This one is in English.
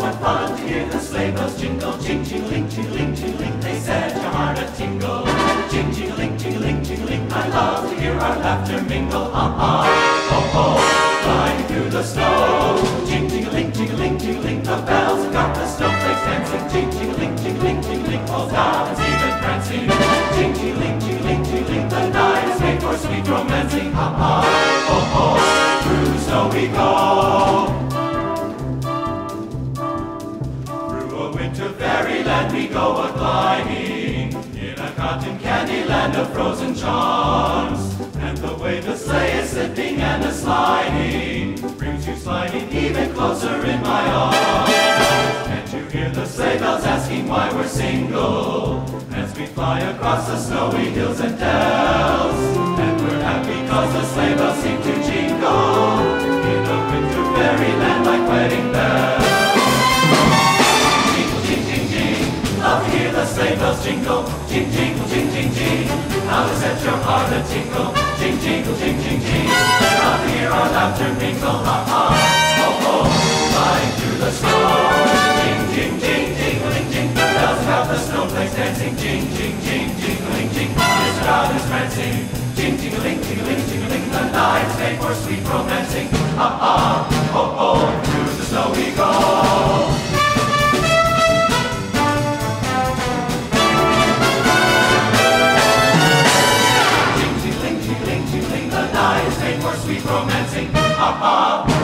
what fun to hear the sleigh bells jingle. Jing-a-ling, jing-a-ling, jing-a-ling, they set your heart a tingle. Jing-a-ling, jing-a-ling, jing-a-ling, I love to hear our laughter mingle. Ha-ha, ho-ho, flying through the snow. Jing-a-ling, jing-a-ling, jing-a-ling, the bells have got the snowflakes dancing. Jing-a-ling, jing-a-ling, jing-a-ling, all down even prancing. Jing-a-ling, jing-a-ling, jing-a-ling, the night is made for sweet romancing. Ha-ha, ho-ho, through snow we go. To fairyland we go a-gliding, in a cotton candy land of frozen charms. And the way the sleigh is slipping and a-sliding brings you sliding even closer in my arms. Can't you hear the sleigh bells asking why we're single, as we fly across the snowy hills and dells? And we're happy cause the sleigh bells seem to jingle in a winter fairyland like wedding bells. Love to hear the sleigh bells jingle, jing, jingle, jing, jing, jing. How to set your heart a tingle, jing, jingle, jing, jing, jing. Love to hear our laughter mingle, ha ha, ho ho, flying through the snow. Jing, jing, jing, jingling, jing. Bells have the snowflakes dancing, jing, jing, jing, jingling, jing. This crowd is prancing, jing, jingling, jingling, jingling. The night's made for sweet romancing, ha ha, ho ho, through the snow we go. Sweet romancing, ha ha.